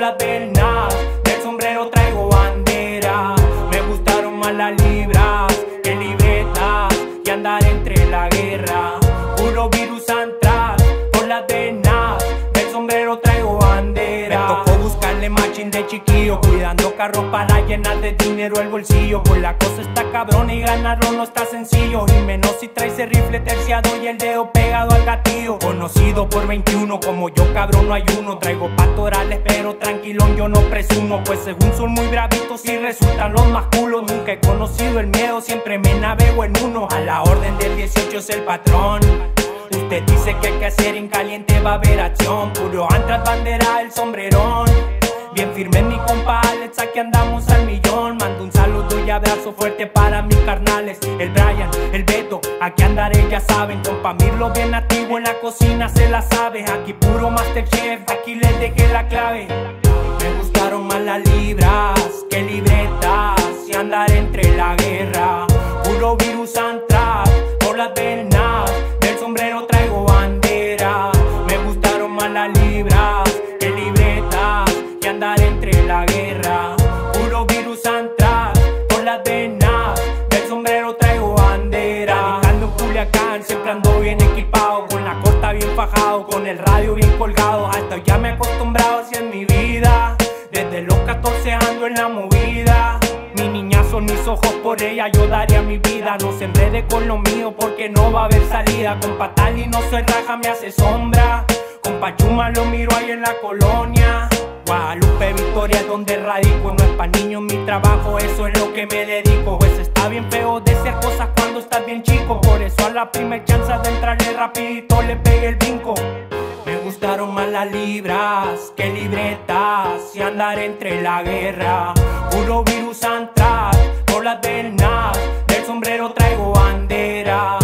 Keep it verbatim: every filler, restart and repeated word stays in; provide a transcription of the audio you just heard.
las venas, del sombrero traigo bandera. Me gustaron más las libras que libretas y andar entre la guerra. Puro virus antras por las venas, del sombrero traigo bandera. Me tocó buscarle matching de chiquillo, cuidando carros para llenar de dinero el bolsillo. Pues la cosa está cabrón y ganarlo no está sencillo, y menos si traes el rifle terciado y el dedo pegado al gatillo. Conocido por veintiuno, como yo cabrón no hay uno. Traigo patorales pero tranquilón yo no presumo, pues según son muy bravitos y resultan los más culos. Nunca he conocido el miedo, siempre me navego en uno. A la orden del dieciocho es el patrón. Usted dice que hay que hacer en caliente, va a haber acción. Puro antras, bandera, el sombrerón. Bien firme mi compa Alex, aquí andamos al millón. Mando un saludo y abrazo fuerte para mis carnales, el Brian, el Beto, aquí andaré ya saben. Compa Mirlo bien activo en la cocina, se la sabe. Aquí puro Masterchef, aquí les dejé la clave. Me gustaron más las libras que libretas y andar entre la guerra. Puro virus antras por las venas, del sombrero traigo bandera. Me gustaron más las libras que libretas y andar entre la guerra. Puro virus antras por las venas, del sombrero traigo bandera. Radicando en Culiacán, siempre ando bien equipado, con la corta bien fajado, con el radio bien colgado. Hasta ya me he acostumbrado así en mi vida, desde los catorce ando en la movida. Mi niña son mis ojos, por ella yo daría mi vida. No se enrede con lo mío porque no va a haber salida. Con Patali no soy raja, me hace sombra. Con Pachuma lo miro ahí en la colonia. Guadalupe, Victoria, donde radico. No es pa' niños mi trabajo, eso es lo que me dedico. Pues está bien feo desear cosas cuando estás bien chico. Por eso a la primer chance de entrarle rapidito le pegué el brinco. Me gustaron más las libras que libretas y andar entre la guerra. Puro virus antras por las venas, del sombrero traigo bandera.